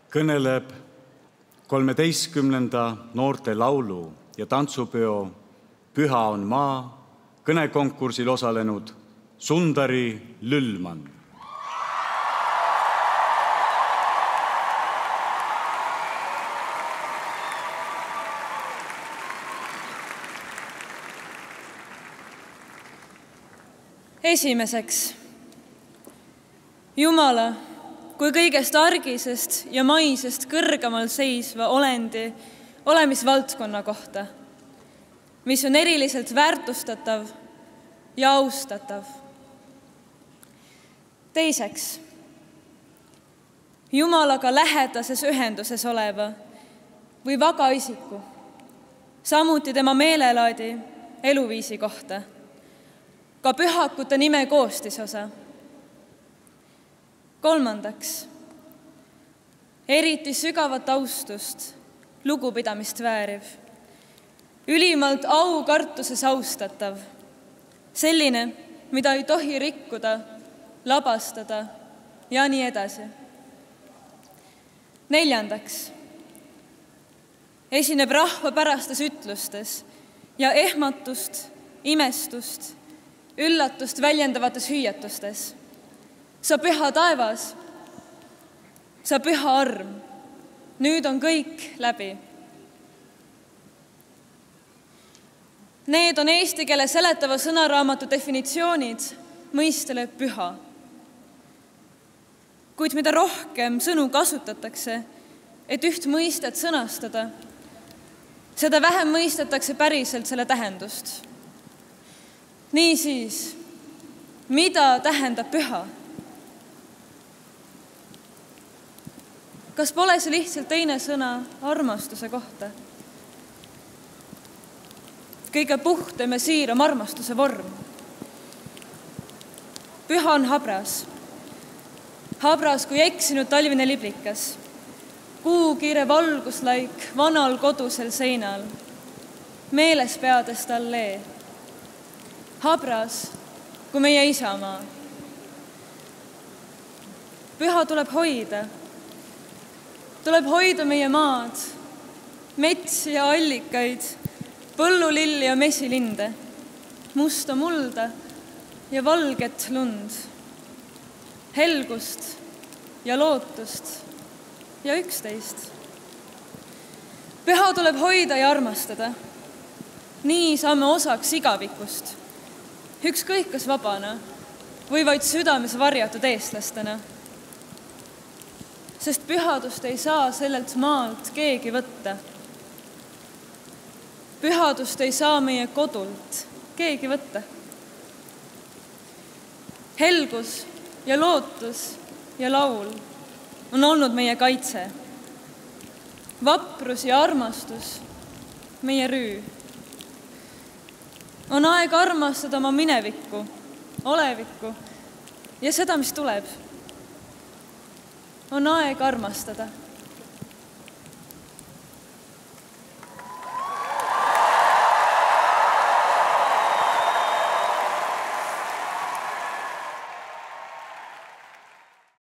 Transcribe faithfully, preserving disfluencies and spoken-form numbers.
kõneleb kolmeteistkümnenda noorte laulu ja tantsupeo Püha on maa kõnekonkursil osalenud Sundari Lüllmann. Esimeseks, Jumala kui kõigest argisest ja maisest kõrgemal seisva olendi olemisvaldkonna kohta, mis on eriliselt väärtustatav ja austatav. Teiseks, Jumalaga lähedases ühenduses oleva või vaga isiku, samuti tema meelelaadi eluviisi kohta, ka pühakute nime koostisosa. Kolmandaks, eriti sügavat austust, lugupidamist vääriv, ülimalt aukartuses austatav, selline, mida ei tohi rikkuda, labastada ja nii edasi. Neljandaks, esineb rahvapärastes ütlustes ja ehmatust, imestust, üllatust väljendavates hüüatustes. Sa püha taevas, sa püha arm, nüüd on kõik läbi. Need on eesti keele seletava sõnaraamatu definitsioonid mõistele püha. Kuid mida rohkem sõnu kasutatakse, et üht mõistet sõnastada, seda vähem mõistetakse päriselt selle tähendust. Niisiis, mida tähendab püha? Kas pole see lihtsalt teine sõna armastuse kohta? Kõige puhtem ja siiram armastuse vorm. Püha on habras. Habras kui eksinud talvine liblikas. Kuukiire valguslaik vanal kodusel seinal. Meeles peadest allee. Habras kui meie isamaa. Püha tuleb hoida. Tuleb hoida meie maad, metsi ja allikaid, põllulilli ja mesilinde, musta mulda ja valget lund, helgust ja lootust ja üksteist. Püha tuleb hoida ja armastada. Nii saame osaks igavikust, ükskõik kas vabana või vaid südames varjatud eestlastena. Sest pühadust ei saa sellelt maalt keegi võtta. Pühadust ei saa meie kodult keegi võtta. Helgus ja lootus ja laul on olnud meie kaitse. Vaprus ja armastus meie rüü. On aeg armastada oma minevikku, olevikku ja seda, mis tuleb. On aeg armastada.